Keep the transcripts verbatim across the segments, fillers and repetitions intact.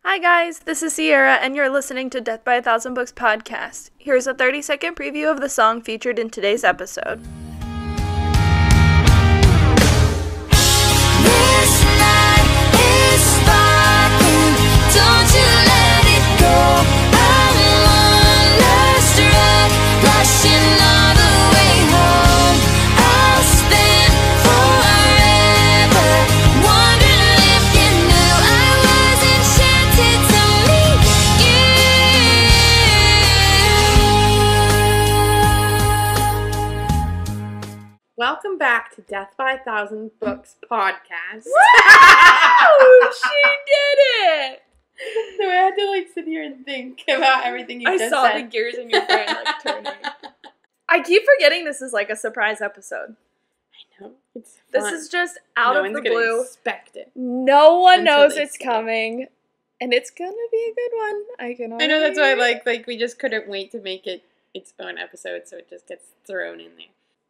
Hi guys, this is Sierra, and you're listening to Death by a Thousand Books podcast. Here's a thirty second preview of the song featured in today's episode. This night is sparkling, don't you let it go. I'm wonderstruck, blushing all the way home. I'll spend forever wondering if you knew I was enchanted to meet you. Welcome back to Death by a Thousand Books podcast. Woo! She did it! So I had to like sit here and think about everything you I just saw said. the gears in your brain like turning. I keep forgetting this is like a surprise episode. I know. It's This fun. is just out no of one's the gonna blue. expect it. No one Until knows they it's see it. coming. And it's gonna be a good one. I can I know, that's why already- like like we just couldn't wait to make it its own episode, so it just gets thrown in there.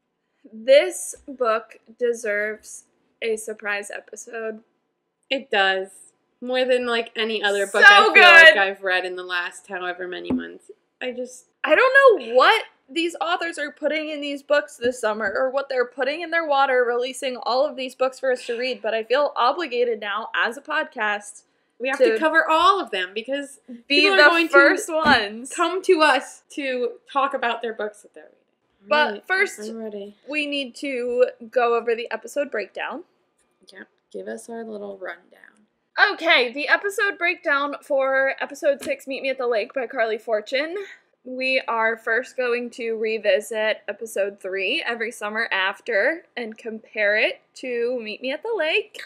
This book deserves a surprise episode. It does. More than like any other book So I feel good. like I've read in the last however many months. I just I don't know what these authors are putting in these books this summer or what they're putting in their water releasing all of these books for us to read, but I feel obligated now as a podcast we have to to cover all of them because be people are the going to first ones. come to us to talk about their books that they're reading. But Alright, first- I'm ready. We need to go over the episode breakdown. Yep, give us our little rundown. Okay, the episode breakdown for episode six, Meet Me at the Lake by Carley Fortune. We are first going to revisit episode three, Every Summer After, and compare it to Meet Me at the Lake.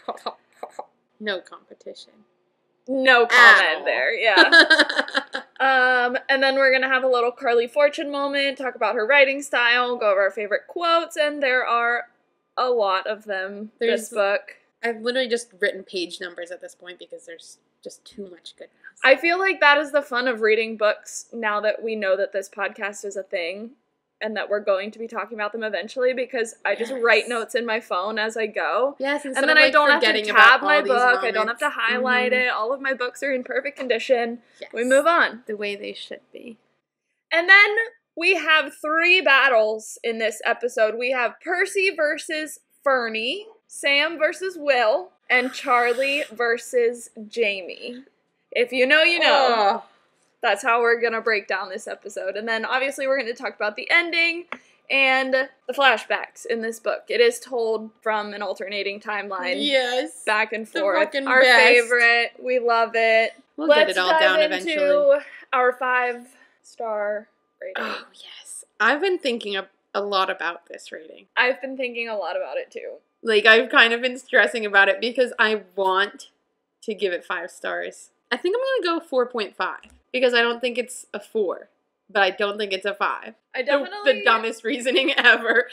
No competition. No comment Ow. there, yeah. Um, and then we're gonna have a little Carley Fortune moment, talk about her writing style, go over our favorite quotes, and there are a lot of them There's- this book. I've literally just written page numbers at this point because there's just too much goodness. I feel like that is the fun of reading books now that we know that this podcast is a thing and that we're going to be talking about them eventually, because I just Yes. write notes in my phone as I go. Yes, And then I don't have to tab my book, I don't have to highlight Mhm. it, all of my books are in perfect condition. Yes. We move on. the way they should be. And then we have three battles in this episode. We have Percy versus Fernie, Sam versus Will, and Charlie versus Jamie. If you know, you know. Oh. That's how we're going to break down this episode. And then obviously we're going to talk about the ending and the flashbacks in this book. It is told from an alternating timeline. Yes. Back and The forth. fucking Our best. favorite. We love it. We'll Let's get it all dive down into eventually. our five star rating. Oh, yes. I've been thinking a, a lot about this rating. I've been thinking a lot about it too. Like, I've kind of been stressing about it because I want to give it five stars. I think I'm going to go four point five because I don't think it's a four, but I don't think it's a five. I The- definitely The, dumbest reasoning ever.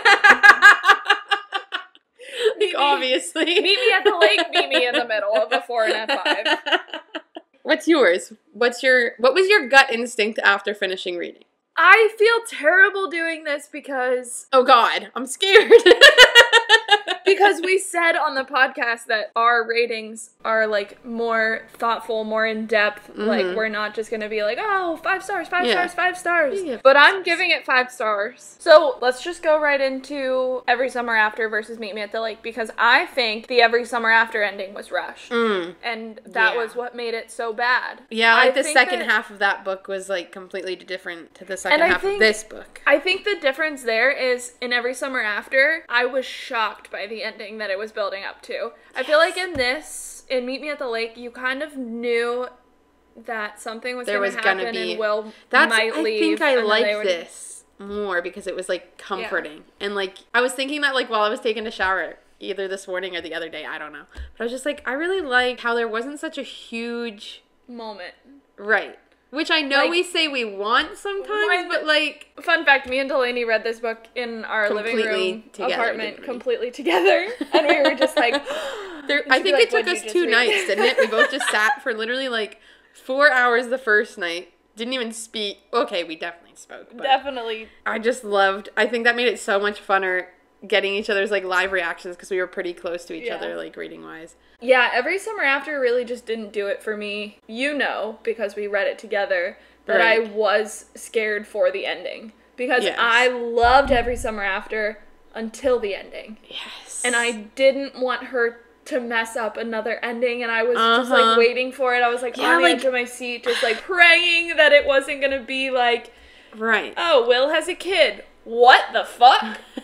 Meet like, me- obviously. Meet me at the lake, meet me in the middle of a four and a five. What's yours? What's your, what was your gut instinct after finishing reading? I feel terrible doing this because Oh God, I'm scared. because we said on the podcast that our ratings are like more thoughtful, more in depth. Mhm. Like we're not just gonna be like, oh, five stars, five Yeah. stars, five stars. Yeah, But five I'm stars. giving it five stars. So let's just go right into Every Summer After versus Meet Me at the Lake, because I think the Every Summer After ending was rushed. Mm. And that Yeah. was what made it so bad. Yeah, like I the think second that- half of that book was like completely different to the second And I half think- of this book. I think the difference there is in Every Summer After, I was shocked by the ending that it was building up to. I feel like in this, in Meet Me at the Lake, you kind of knew that something was There going was to gonna happen be- and Will That's might I leave. think I and then like they would- this more because it was like comforting. And like I was thinking that like while I was taking a shower either this morning or the other day, I don't know. But I was just like I really like how there wasn't such a huge moment. right. Which I know Like- we say we want sometimes, When- but like Fun fact, me and Delaney read this book in our living Completely room together, apartment didn't we? completely together. And we were just like, there, and I she'd be think like, it took "What'd you us just two read?" nights, didn't it? We both just sat for literally like four hours the first night. Didn't even speak. Okay, we definitely spoke. But Definitely. I just loved, I think that made it so much funner getting each other's, like, live reactions because we were pretty close to each Yeah. other, like, reading-wise. Yeah, Every Summer After really just didn't do it for me. You know, because we read it together, that Right. I was scared for the ending. Because Yes. I loved Every Summer After until the ending. Yes. And I didn't want her to mess up another ending, and I was just, Uh-huh. like, waiting for it. I was, like, Yeah, on the like- edge of my seat, just, like, praying that it wasn't gonna be, like, Right. oh, Will has a kid. What the fuck?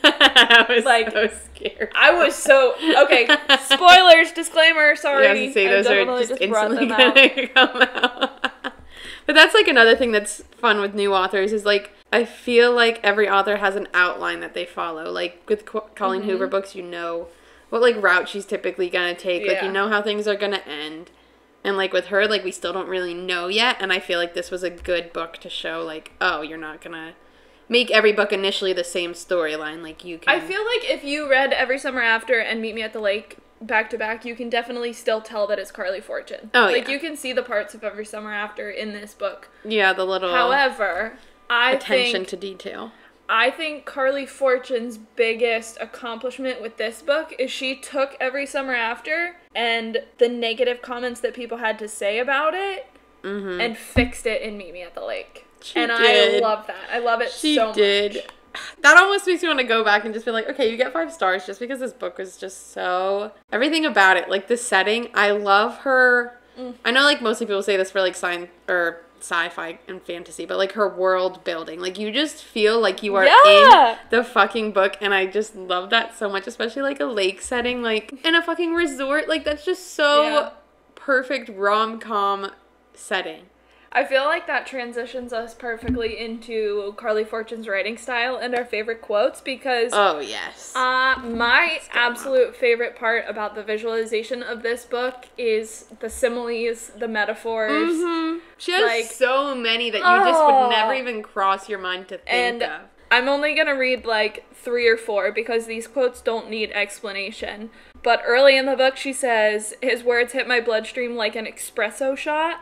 I was Like, so scared. I was so... Okay, spoilers, disclaimer, sorry. Yeah, I was gonna say, I those are definitely just, brought instantly them out. gonna come out. But that's, like, another thing that's fun with new authors is, like, I feel like every author has an outline that they follow. Like, with Co- Colleen Mm-hmm. Hoover books, you know what, like, route she's typically gonna take. Like, Yeah. you know how things are gonna end. And, like, with her, like, we still don't really know yet. And I feel like this was a good book to show, like, oh, you're not gonna make every book initially the same storyline. Like, you can... I feel like if you read Every Summer After and Meet Me at the Lake back to back, you can definitely still tell that it's Carley Fortune. Oh, Like, yeah. you can see the parts of Every Summer After in this book. Yeah, the little However, I attention think... to detail. I think Carley Fortune's biggest accomplishment with this book is she took Every Summer After and the negative comments that people had to say about it Mm-hmm. and fixed it in Meet Me at the Lake. She and did. I love that. I love it She so did. much. That almost makes me want to go back and just be like, okay, you get five stars just because this book was just so... Everything about it. Like, the setting, I love her... Mm. I know, like, mostly people say this for, like, science... or sci-fi and fantasy, but, like, her world building. Like, you just feel like you are Yeah. in the fucking book, and I just love that so much, especially, like, a lake setting, like, in a fucking resort. Like, that's just so Yeah. perfect rom-com setting. I feel like that transitions us perfectly into Carley Fortune's writing style and our favorite quotes because Oh, yes. uh, my go on. absolute favorite part about the visualization of this book is the similes, the metaphors, Mm-hmm. She has like- so many that you just would Oh. never even cross your mind to think and of. I'm only gonna read like three or four because these quotes don't need explanation. But early in the book, she says, "His words hit my bloodstream like an espresso shot."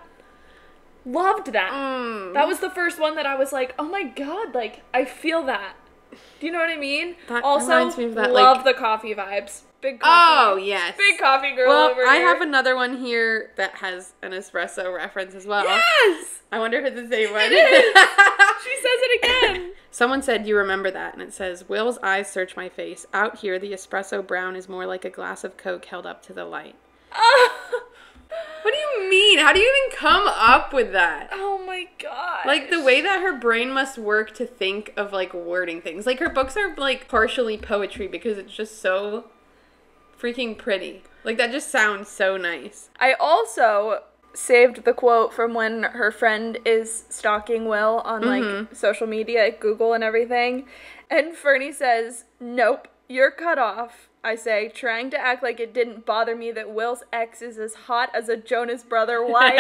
Loved that. Mm. That was the first one that I was like, oh my god, like, I feel that. Do you know what I mean? That also, reminds me of that, love like- the coffee vibes. Big Oh, coffee. yes. Big coffee girl Well, over I here. have another one here that has an espresso reference as well. Yes! I wonder if it's the same one. It is! She says it again. Someone said, you remember that, and it says, Will's eyes search my face. Out here, the espresso brown is more like a glass of Coke held up to the light. Oh, What do you mean? How do you even come up with that? oh my god. Like, the way that her brain must work to think of, like, wording things. Like, her books are, like, partially poetry because it's just so freaking pretty. Like, that just sounds so nice. I also saved the quote from when her friend is stalking Will on, like, Mhm. social media, at Google and everything. And Fernie says, "Nope, you're cut off." I say, trying to act like it didn't bother me that Will's ex is as hot as a Jonas Brother wife.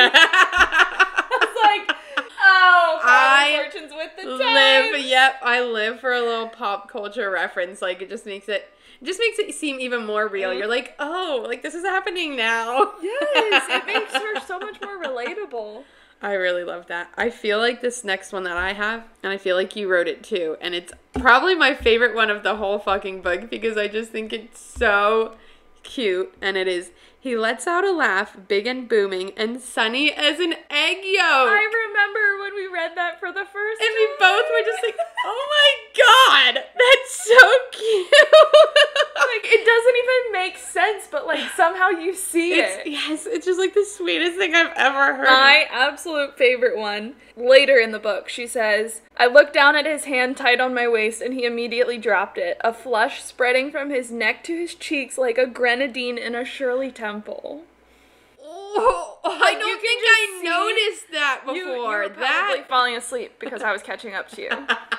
I was like, oh, I Carley Fortune's with the live, times. yep, I live for a little pop culture reference. Like, it just makes it, it just makes it seem even more real. You're like, oh, like, this is happening now. Yes, it makes her so much more relatable. I really love that. I feel like this next one that I have, and I feel like you wrote it too, and it's probably my favorite one of the whole fucking book because I just think it's so cute, and it is, he lets out a laugh, big and booming, and sunny as an egg yolk. I remember when we read that for the first And time. we both were just like, oh my god, that's so cute. Like, it doesn't even make sense, but, like, somehow you see It's, it. yes, it's just like the sweetest thing I've ever heard. My absolute favorite one, later in the book, she says, "I looked down at his hand tight on my waist, and he immediately dropped it, a flush spreading from his neck to his cheeks like a grenadine in a Shirley Temple." Oh, I Like, you don't can think just I see- noticed that before. You, you were probably that falling asleep because I was catching up to you.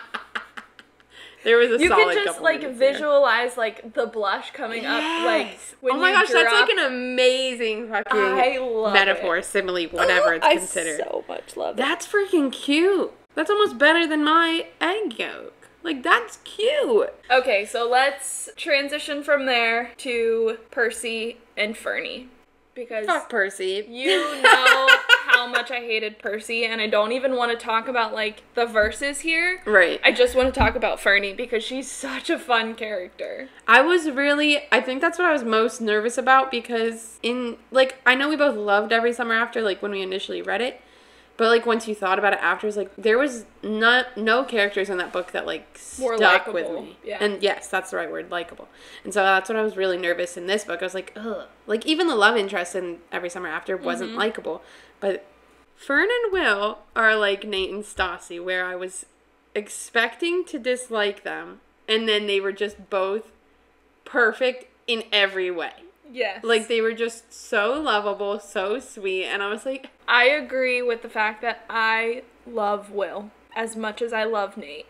there was a You solid can just, couple like, minutes there. visualize, like, the blush coming up, like, Yes. when oh my you gosh, that's drop- like an amazing fucking I love metaphor, it. simile, whatever it's I considered. so much love it. That's freaking cute. That's almost better than my egg yolk. Like, that's cute. Okay, so let's transition from there to Percy and Fernie. Because Fuck Percy. you know how much much I hated Percy, and I don't even want to talk about, like, the verses here. Right. I just want to talk about Fernie because she's such a fun character. I was really, I think that's what I was most nervous about because in, like, I know we both loved Every Summer After, like, when we initially read it. But, like, once you thought about it after, it's like, there was not, no characters in that book that, like, More stuck likable, with me. yeah. And, yes, that's the right word, likable. And so that's what I was really nervous in this book. I was like, ugh. Like, even the love interest in Every Summer After wasn't Mm-hmm. likable. But Fern and Will are like Nate and Stassi, where I was expecting to dislike them, and then they were just both perfect in every way. Yes. Like, they were just so lovable, so sweet, and I was like... I agree with the fact that I love Will as much as I love Nate.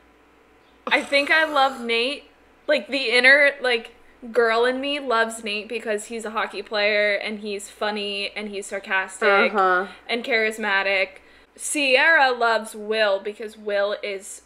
I think I love Nate. Like, the inner, like, girl in me loves Nate because he's a hockey player, and he's funny, and he's sarcastic, Uh-huh. and charismatic. Sierra loves Will because Will is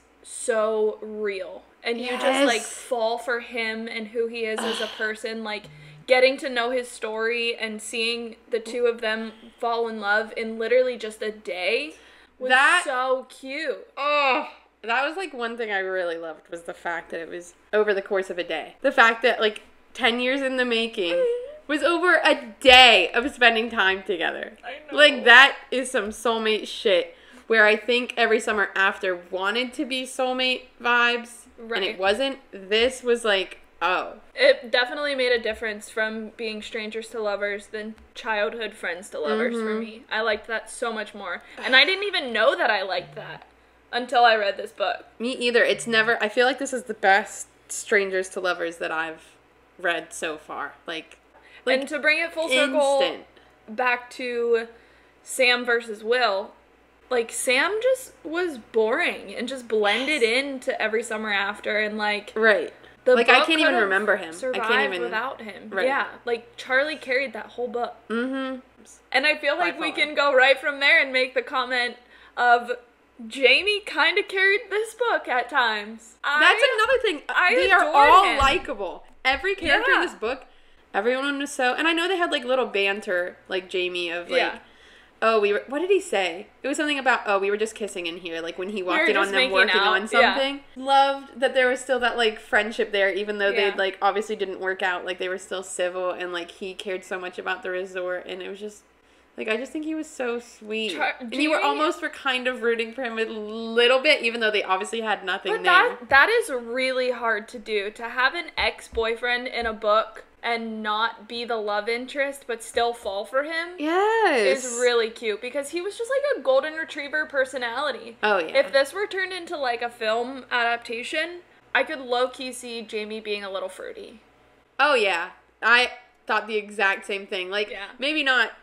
so real. And you just, Yes. like, fall for him and who he is as a person, like... Getting to know his story and seeing the two of them fall in love in literally just a day was That- so cute. Oh, that was, like, one thing I really loved was the fact that it was over the course of a day. The fact that, like, ten years in the making was over a day of spending time together. I know. Like, that is some soulmate shit where I think Every Summer After wanted to be soulmate vibes, and Right. it wasn't. This was like, oh. It definitely made a difference from being strangers to lovers than childhood friends to lovers for me. I liked that so much more. And I didn't even know that I liked that until I read this book. Me either. It's never, I feel like this is the best strangers to lovers that I've read so far. Like, like and to bring it full circle instant. back to Sam versus Will, like, Sam just was boring and just blended into Every Summer After, and, like, Right. the Like, I book can't even could've remember him. I survived can't even- without him. Right. Yeah, like, Charlie carried that whole book. Mm-hmm. And I feel By like we far. can go right from there and make the comment of Jamie kind of carried this book at times. That's I, another thing. I they are adored all him. likable. Every character in Yeah. this book, everyone was so. And I know they had like little banter, like Jamie of like, Yeah. oh, we were. What did he say? It was something about oh, we were just kissing in here, like when he walked were in on just them making working out, on yeah. something. Loved that there was still that like friendship there, even though Yeah. they like obviously didn't work out. Like they were still civil, and like he cared so much about the resort, and it was just. Like, I just think he was so sweet. Char- and you were Jamie- almost were kind of rooting for him a little bit, even though they obviously had nothing But there. that that is really hard to do. To have an ex-boyfriend in a book and not be the love interest but still fall for him Yes. is really cute because he was just like a golden retriever personality. Oh, yeah. If this were turned into like a film adaptation, I could low-key see Jamie being a little fruity. Oh, yeah. I thought the exact same thing. Like, Yeah. maybe not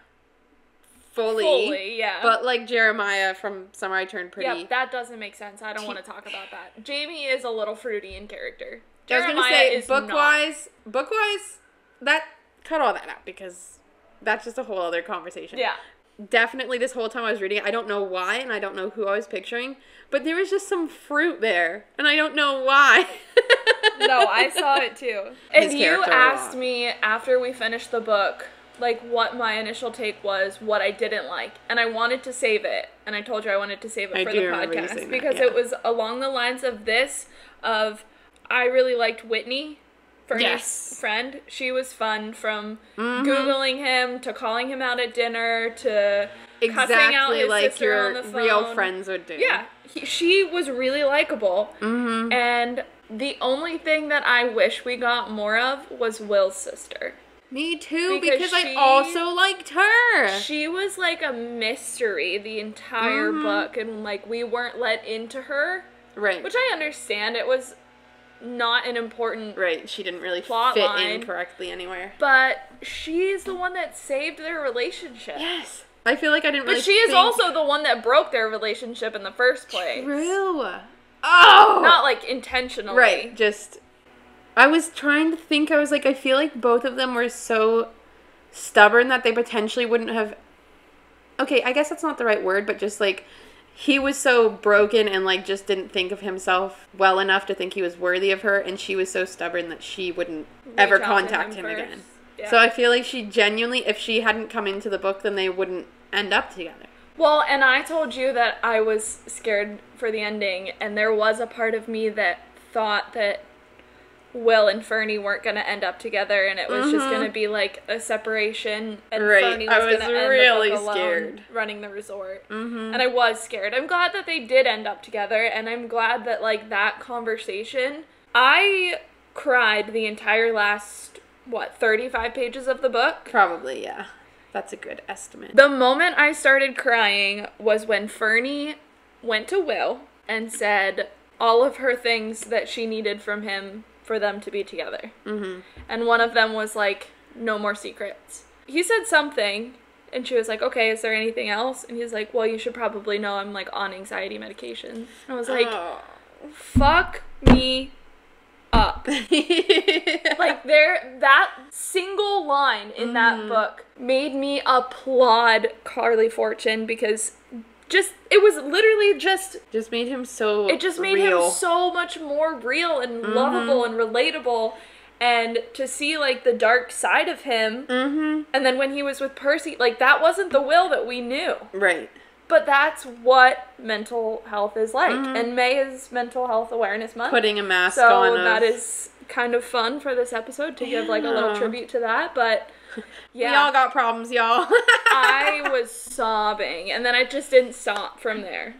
fully, Fully, yeah. but like Jeremiah from Summer I Turned Pretty. Yeah, that doesn't make sense. I don't want to talk about that. Jamie is a little fruity in character. I was going to Jeremiah say, is book-wise, book-wise, that, cut all that out because that's just a whole other conversation. not. Yeah. Definitely this whole time I was reading it, I don't know why, and I don't know who I was picturing, but there was just some fruit there, and I don't know why. No, I saw it too. And His you character a asked lot. me after we finished the book, like, what my initial take was, what I didn't like. And I wanted to save it. And I told you I wanted to save it I for do the remember you podcast. saying that, Because yeah. it was along the lines of this, of, I really liked Whitney, Fernie's Yes. friend. She was fun, from Mhm. Googling him, to calling him out at dinner, to cussing out Exactly his like sister your on the phone. real friends would do. Yeah, he, she was really likable. Mm-hmm. And the only thing that I wish we got more of was Will's sister. Me too, Because because, she- I also liked her. She was like a mystery the entire Mhm. book, and like we weren't let into her, Right. which I understand. It was not an important, Right, she didn't really Plot fit line. in correctly anywhere. but she's the one that saved their relationship. Yes. I feel like I didn't But really she is think- also the one that broke their relationship in the first place. True. Oh! Not like intentionally. Right, just... I was trying to think, I was like, I feel like both of them were so stubborn that they potentially wouldn't have... Okay, I guess that's not the right word, but just like... He was so broken and like just didn't think of himself well enough to think he was worthy of her, and she was so stubborn that she wouldn't ever out to contact him him, first. again. Yeah. So I feel like she genuinely, if she hadn't come into the book, then they wouldn't end up together. Well, and I told you that I was scared for the ending, and there was a part of me that thought that Will and Fernie weren't going to end up together, and it was mm-hmm. just going to be like a separation, and right. Fernie was, was going to end really up alone scared. running the resort. Mm-hmm. And I was scared. I'm glad that they did end up together, and I'm glad that like that conversation, I cried the entire last, what, thirty-five pages of the book? Probably, yeah. That's a good estimate. The moment I started crying was when Fernie went to Will and said all of her things that she needed from him for them to be together. Mm-hmm. And one of them was like, no more secrets. He said something, and she was like, okay, is there anything else? And he's like, well, you should probably know I'm like on anxiety medication. I was like, oh. fuck me up. Like there, that single line in mm. that book made me applaud Carley Fortune, because just, it was literally just... Just made him so It just made real. him so much more real and mm-hmm. lovable and relatable. And to see, like, the dark side of him. Mm-hmm. And then when he was with Percy, like, that wasn't the Will that we knew. Right. But that's what mental health is like. Mm-hmm. And May is Mental Health Awareness Month. Putting a mask so on. So that of... is kind of fun for this episode to yeah. give, like, a little tribute to that. But... yeah. We all got problems, y'all. I was sobbing, and then I just didn't stop from there.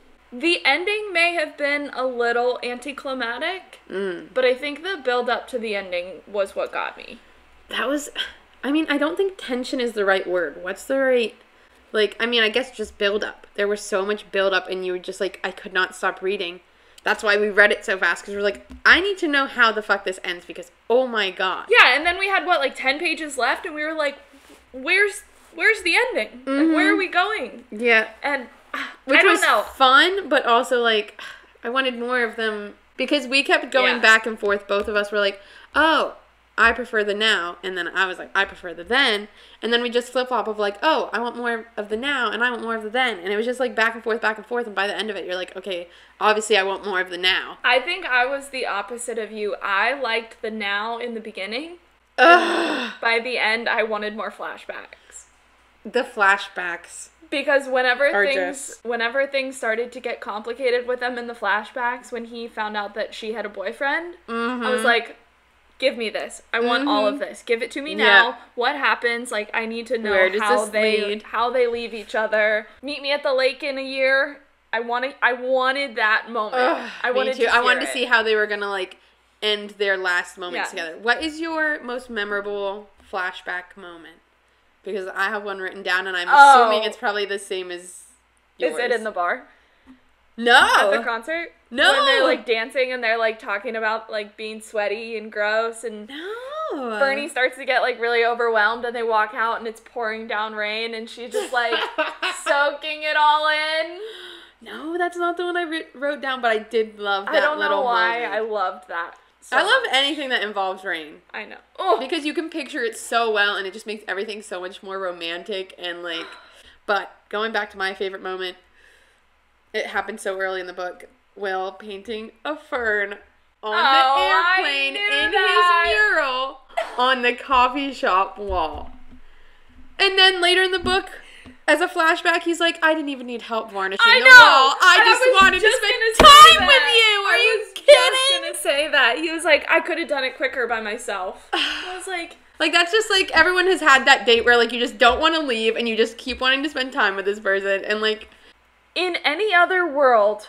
The ending may have been a little anticlimactic, mm. but I think the build up to the ending was what got me. That was, I mean, I don't think tension is the right word. What's the right, like, I mean, I guess just build up. There was so much build up, and you were just like, I could not stop reading. That's why we read it so fast, because we're like, I need to know how the fuck this ends, because, oh my god. Yeah, and then we had, what, like ten pages left, and we were like, where's where's the ending? Mm-hmm. Like, where are we going? Yeah. And Which I don't was know. fun, but also, like, I wanted more of them, because we kept going yeah. back and forth. Both of us were like, oh, I prefer the now, and then I was like, I prefer the then, and then we just flip-flop of like, oh, I want more of the now, and I want more of the then, and it was just like back and forth, back and forth, and by the end of it, you're like, okay, obviously I want more of the now. I think I was the opposite of you. I liked the now in the beginning. Ugh. By the end, I wanted more flashbacks. The flashbacks. Because whenever Are things just... whenever things started to get complicated with them in the flashbacks, when he found out that she had a boyfriend, mm-hmm. I was like, give me this. I want mm-hmm. all of this. Give it to me now. Yeah. What happens? Like, I need to know Where does how this they lead? how they leave each other. Meet me at the lake in a year. I wanted I wanted that moment. Ugh, I me wanted too. to I wanted hear to it. see how they were gonna like end their last moments Yeah. together. What is your most memorable flashback moment? Because I have one written down, and I'm Oh. assuming it's probably the same as yours. Is it in the bar? No. At the concert? No. When they're like dancing and they're like talking about like being sweaty and gross, and No. Fernie starts to get like really overwhelmed, and they walk out and it's pouring down rain, and she's just like soaking it all in. No, that's not the one I re- wrote down, but I did love that I don't little know why moment. I loved that. So I love much. anything that involves rain. I know. Oh, Because you can picture it so well, and it just makes everything so much more romantic and like. But going back to my favorite moment, it happened so early in the book. Will painting a fern on Oh, the I airplane knew in that. his mural on the coffee shop wall. And then later in the book, as a flashback, he's like, I didn't even need help varnishing I the know. wall. I And just was wanted just to gonna spend say time with that. you. Are I you was kidding? just gonna say that. He was like, I could have done it quicker by myself. I was like, Like, that's just, like, everyone has had that date where, like, you just don't want to leave and you just keep wanting to spend time with this person. And, like... in any other world,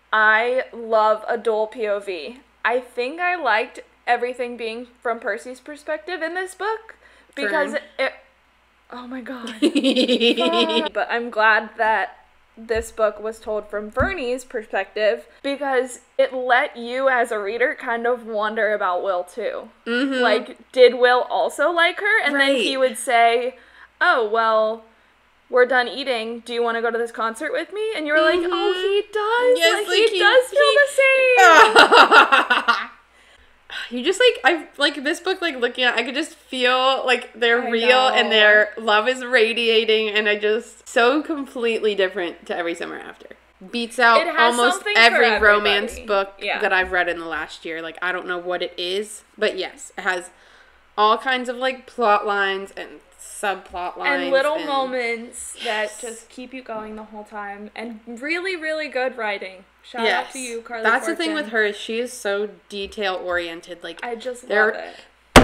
I love a dual P O V. I think I liked everything being from Percy's perspective in this book. Because Fern. it... Oh my god. Fuck. But I'm glad that this book was told from Fernie's perspective, because it let you as a reader kind of wonder about Will too. Mm-hmm. Like, did Will also like her? And then Right. he would say, oh, well, we're done eating. Do you want to go to this concert with me? And you were like, Mhm. oh, he does. Yes, like, like, he, he- does feel he- the same. You just, like, I like, this book, like, looking at, I could just feel, like, they're I real know. and their love is radiating, and I just, so completely different to Every Summer After. Beats out It has almost something for every everybody. romance book Yeah. that I've read in the last year. Like, I don't know what it is, but yes, it has all kinds of, like, plot lines and subplot lines. And little and... moments Yes. that just keep you going the whole time. And really, really good writing. Shout yes. out to you, Carley That's Fortune. the thing with her, is she is so detail-oriented. Like, I just there- love it.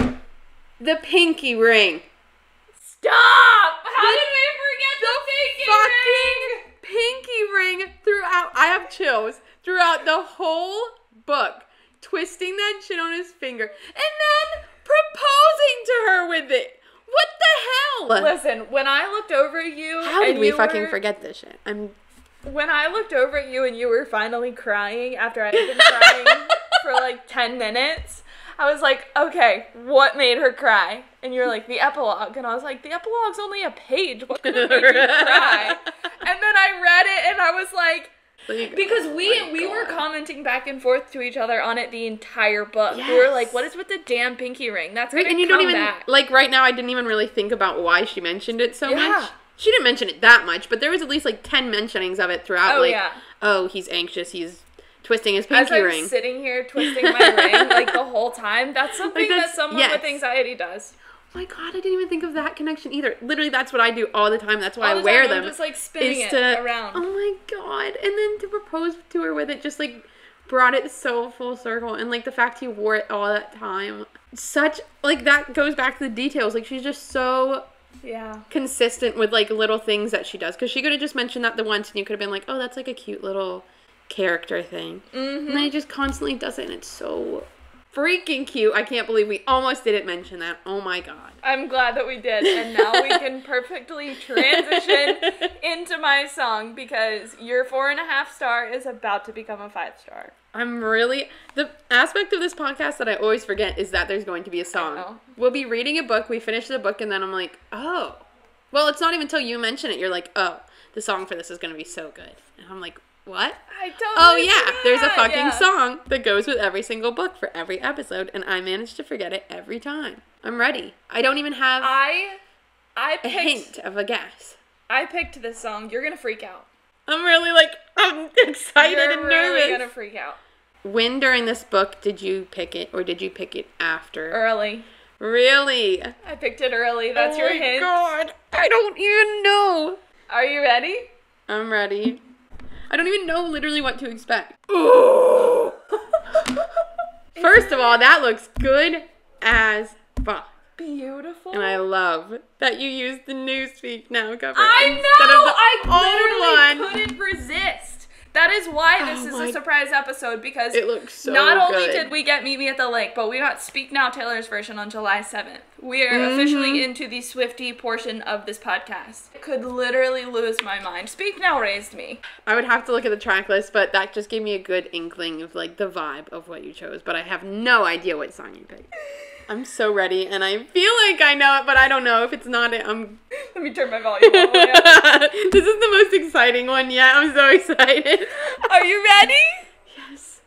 the pinky ring. Stop! How did we forget the, pinky Fucking ring? pinky ring throughout. I have chills throughout the whole book. Twisting that shit on his finger. And then proposing to her with it. What the hell? Listen, when I looked over at you, How did and we you fucking were, forget this shit? I'm. When I looked over at you and you were finally crying after I had been crying for like ten minutes, I was like, okay, what made her cry? And you were like, the epilogue. And I was like, the epilogue's only a page. What could have made you cry? And then I read it and I was like, Like, because oh we my we God. were commenting back and forth to each other on it the entire book. Yes. We were like, what is with the damn pinky ring? That's Right, gonna and you come don't even back. like right now. I didn't even really think about why she mentioned it so Yeah. much. She didn't mention it that much, but there was at least like ten mentionings of it throughout. Oh, like, yeah. oh, he's anxious. He's twisting his As pinky I'm ring. sitting here twisting my ring like the whole time, that's something that's- that someone yes. with anxiety does. Oh my God, I didn't even think of that connection either. Literally, that's what I do all the time. That's why All I the wear time, them. I'm just like spinning is it to, around. Oh my God. And then to propose to her with it just like brought it so full circle. And like the fact he wore it all that time. Such, like that goes back to the details. Like she's just so Yeah. consistent with like little things that she does. Because she could have just mentioned that the once and you could have been like, oh, that's like a cute little character thing. Mm-hmm. And then he just constantly does it and it's so freaking cute. I can't believe we almost didn't mention that. Oh my God. I'm glad that we did, and now we can perfectly transition into my song because your four and a half star is about to become a five star. I'm really, the aspect of this podcast that I always forget is that there's going to be a know. song. We'll be reading a book, we finish the book, and then I'm like, oh. Well, it's not even until you mention it, you're like, oh, the song for this is going to be so good. And I'm like, what? I totally Oh yeah, forgot. there's a fucking Yeah. song that goes with every single book for every episode, and I manage to forget it every time. I'm ready. I don't even have I, I a picked, hint of a guess. I picked this song. You're gonna freak out. I'm really like, I'm excited You're and nervous. really gonna freak out. When during this book did you pick it, or did you pick it after? Early. Really? I picked it early. That's oh your my hint. God, I don't even know. Are you ready? I'm ready. I don't even know literally what to expect. Ooh. First of all, that looks good as fuck. Beautiful. And I love that you used the new Speak Now cover I instead know. of the I old one. literally couldn't resist. That is why this Oh is my- a surprise episode because It looks so not only good. did we get Meet Me at the Lake, but we got Speak Now Taylor's version on July seventh. We are Mm-hmm. officially into the Swiftie portion of this podcast. I could literally lose my mind. Speak Now raised me. I would have to look at the track list, but that just gave me a good inkling of like the vibe of what you chose. But I have no idea what song you picked. I'm so ready, and I feel like I know it, but I don't know if it's not it. I'm. Let me turn my volume all the way up. This is the most exciting one yet. I'm so excited. Are you ready? Yes.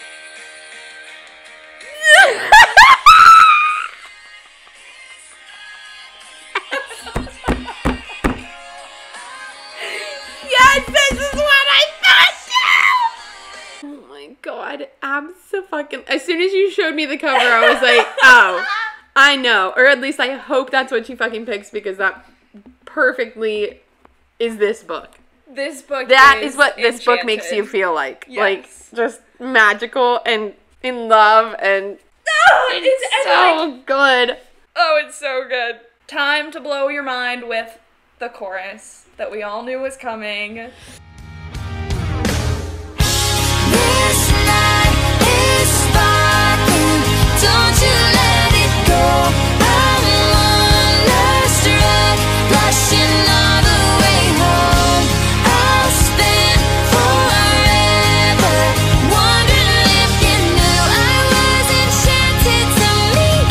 Yes, this is what I thought. Oh my God, abso-fucking. As soon as you showed me the cover, I was like, oh, I know. Or at least I hope that's what she fucking picks because that perfectly is this book. This book That is is what this book makes you Enchanted. feel like. Yes. Like, just magical and in love and Oh, it's and like- so good. Oh, it's so good. Time to blow your mind with the chorus that we all knew was coming. This night is sparkling. Don't you let it go. I'm wonderstruck, blushing all the way home. I'll spend forever wondering if you knew I was enchanted to meet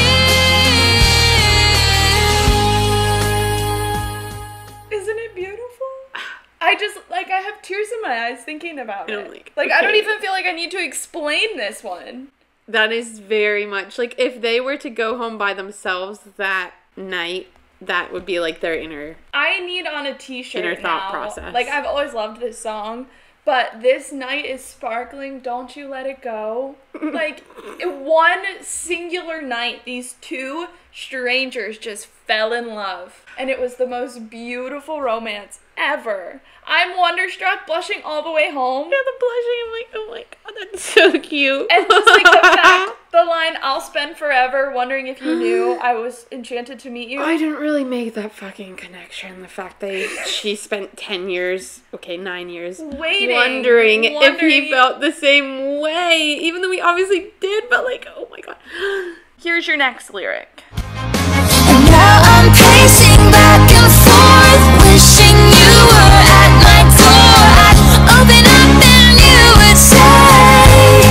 you. Isn't it beautiful? I just, like, I have tears in my eyes thinking about I it. don't like- Like, I don't okay. even feel like I need to explain this one. That is very much like if they were to go home by themselves that night, that would be like their inner. I need on a t-shirt Inner thought now. process. Like, I've always loved this song, but this night is sparkling, don't you let it go. Like, one singular night, these two strangers just fell in love. And it was the most beautiful romance ever. I'm wonderstruck, blushing all the way home. Yeah, the blushing, I'm like, oh my god, that's so cute. And just like the fact, the line, I'll spend forever wondering if you knew I was enchanted to meet you. I didn't really make that fucking connection. The fact that she spent ten years, okay, nine years, Waiting, wondering, wondering if he felt the same way. Even though he obviously did, but like, oh my god. Here's your next lyric. And now I'm pacing back and forth, wishing you were at my door. I'd open up and you would say,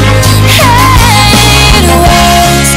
hey, it was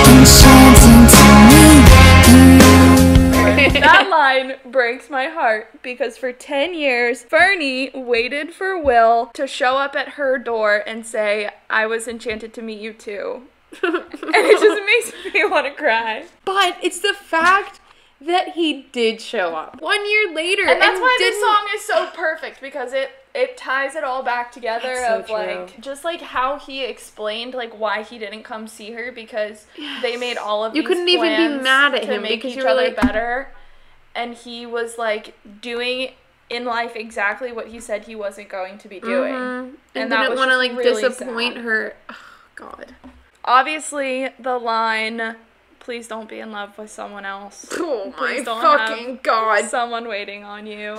enchanting to me. That line breaks my heart because for ten years, Fernie waited for Will to show up at her door and say, I was enchanted to meet you too. And it just makes me want to cry. But it's the fact that he did show up one year later. And that's and why this didn't- song is so perfect because it it ties it all back together That's so of true. like just like how he explained like why he didn't come see her because they made all of You these couldn't even be plans mad at to him make because each you were other like- better, and he was like doing in life exactly what he said he wasn't going to be doing. Mhm. And, And that didn't was want to just like really disappoint sad. her. Oh, God. Obviously, the line, please don't be in love with someone else. Oh my Please don't fucking have god. someone waiting on you.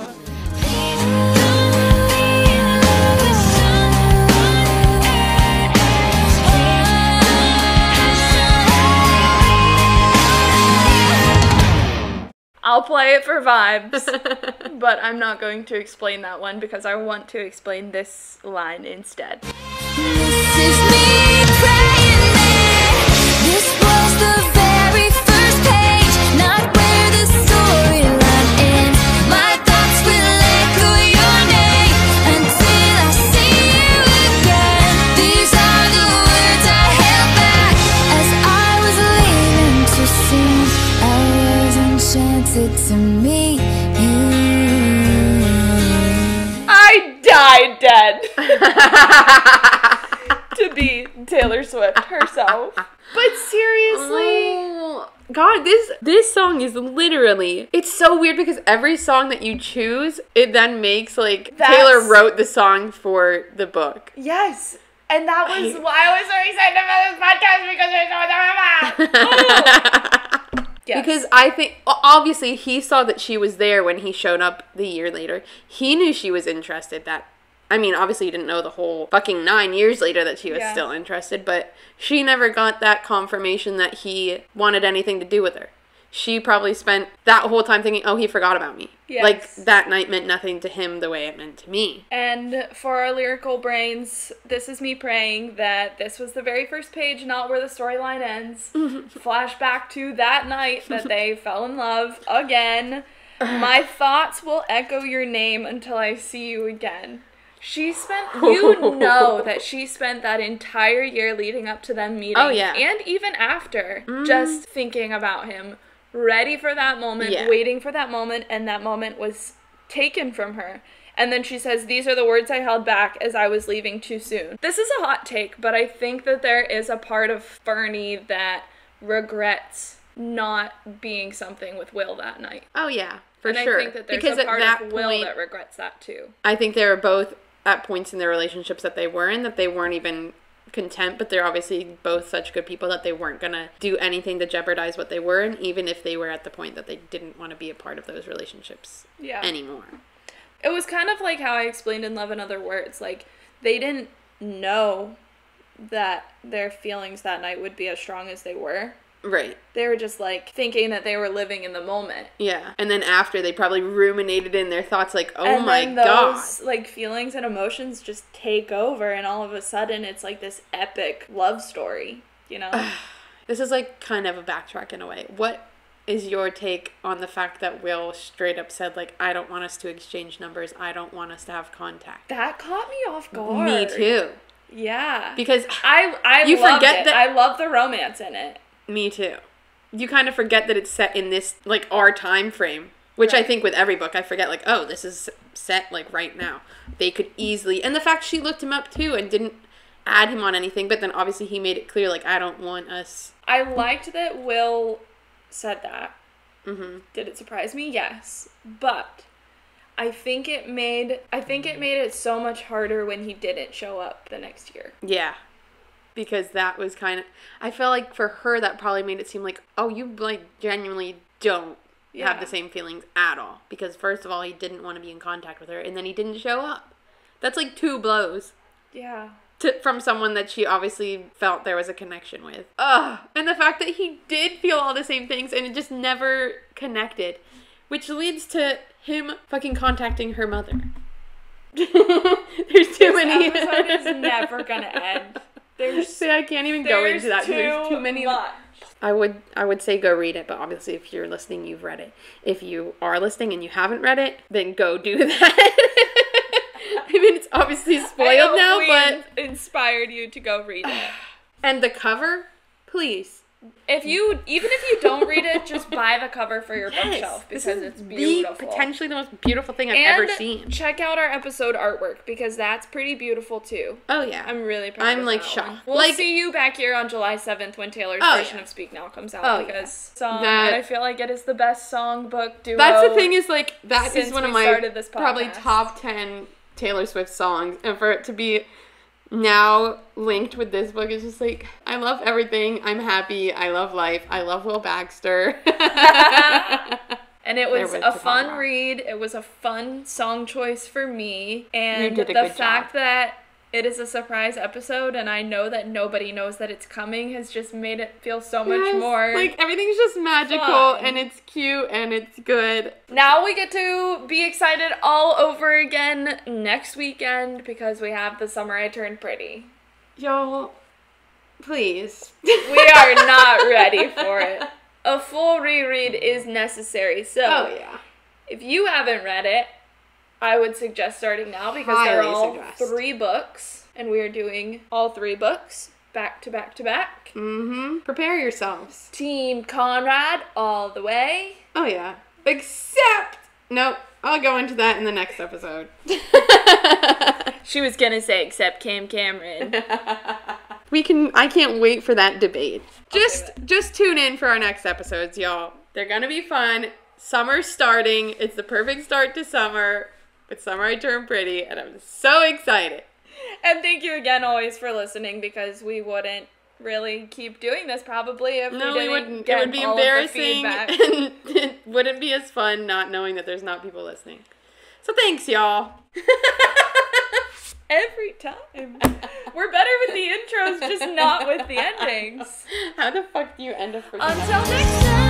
I'll play it for vibes, but I'm not going to explain that one because I want to explain this line instead. This is me praying there. This was the very first page, not where the storyline ends. My thoughts will echo your name until I see you again. These are the words I held back as I was leaving to sing. I was enchanted to meet you. I died dead to be Taylor Swift herself. But seriously, Oh, God, this this song is literally, it's so weird because every song that you choose, it then makes like That's- Taylor wrote the song for the book. yes. And that was why I was so excited about this podcast because there's so much. Yes. Because I think, o- obviously, he saw that she was there when he showed up the year later. He knew she was interested. That, I mean, obviously, he didn't know the whole fucking nine years later that she was Yeah. still interested, but she never got that confirmation that he wanted anything to do with her. She probably spent that whole time thinking, oh, he forgot about me. Yes. Like, that night meant nothing to him the way it meant to me. And for our lyrical brains, this is me praying that this was the very first page, not where the storyline ends. Flashback to that night that they fell in love again. My thoughts will echo your name until I see you again. She spent, you know that she spent that entire year leading up to them meeting. Oh, yeah. And even after, just thinking about him, ready for that moment, Yeah. waiting for that moment, and that moment was taken from her. And then she says, these are the words I held back as I was leaving too soon. This is a hot take, but I think that there is a part of Fernie that regrets not being something with Will that night. Oh, yeah, for and sure. I think that there's because a at part that of Will point, that regrets that too. I think they were both at points in their relationships that they were in that they weren't even content, but they're obviously both such good people that they weren't gonna do anything to jeopardize what they were in, even if they were at the point that they didn't want to be a part of those relationships Yeah. anymore. It was kind of like how I explained in Love and Other Words. Like, they didn't know that their feelings that night would be as strong as they were. Right. They were just, like, thinking that they were living in the moment. Yeah. And then after, they probably ruminated in their thoughts like, oh and my then god. those, like, feelings and emotions just take over, and all of a sudden it's, like, this epic love story, you know? This is like kind of a backtrack in a way. What is your take on the fact that Will straight up said, like, I don't want us to exchange numbers. I don't want us to have contact. That caught me off guard. Me too. Yeah. Because I, I You loved forget it. that- I love the romance in it. me too. You kind of forget that it's set in this, like, our time frame. Which Right. I think with every book, I forget, like, oh, this is set, like, right now. They could easily... And the fact she looked him up, too, and didn't add him on anything, but then obviously he made it clear, like, I don't want us... I liked that Will said that. Mm-hmm. Did it surprise me? Yes. But I think it made I think it made it so much harder when he didn't show up the next year. Yeah. Because that was kind of... I feel like for her, that probably made it seem like, oh, you, like, genuinely don't Yeah. have the same feelings at all. Because first of all, he didn't want to be in contact with her, and then he didn't show up. That's like two blows. Yeah. To, from someone that she obviously felt there was a connection with. Ugh. And the fact that he did feel all the same things and it just never connected. Which leads to him fucking contacting her mother. There's too This many. episode is never gonna end. There's See, I can't even go there's into that. Too There's too many. much. I would I would say go read it, but obviously if you're listening, you've read it. If you are listening and you haven't read it, then go do that. I mean, it's obviously I spoiled hope now, we but... inspired you to go read it. And the cover, please. If you, even if you don't read it, just buy the cover for your Yes, bookshelf this because is it's beautiful. The, potentially the most beautiful thing I've and ever seen. check out our episode artwork because that's pretty beautiful too. Oh yeah, I'm really proud I'm of like that shocked. one. We'll Like- see you back here on July seventh when Taylor's Oh, version yeah. of Speak Now comes out Oh, because song, That- and I feel like it is the best songbook duo. That's the thing is like that since is one we of my started this probably podcast. top ten Taylor Swift songs, and for it to be now linked with this book is just like I love everything. I'm happy. I love life. I love Will Baxter. And it There was was a to fun talk about. read. It was a fun song choice for me. You And did a the good fact job. that it is a surprise episode and I know that nobody knows that it's coming has just made it feel so much Yes, more. like everything's just magical fun. and it's cute and it's good. Now we get to be excited all over again next weekend because we have The Summer I Turned Pretty. Y'all, please. We are not ready for it. A full reread is necessary. So Oh yeah. if you haven't read it, I would suggest starting now because they're Highly all suggest. three books, and we are doing all three books back to back to back. Mm-hmm. Prepare yourselves. Team Conrad all the way. Oh yeah. Except nope. I'll go into that in the next episode. She was gonna say except Cam Cameron. We can I can't wait for that debate. Just Okay, just tune in for our next episodes, y'all. They're gonna be fun. Summer's starting. It's the perfect start to summer. With Summer I Turned Pretty, and I'm so excited. And thank you again always for listening because we wouldn't really keep doing this probably if No, we we didn't wouldn't. It get would be all of the embarrassing, feedback. and it wouldn't be as fun not knowing that there's not people listening. So thanks, y'all. Every time. We're better with the intros, just not with the endings. How the fuck do you end a freaking Until next time.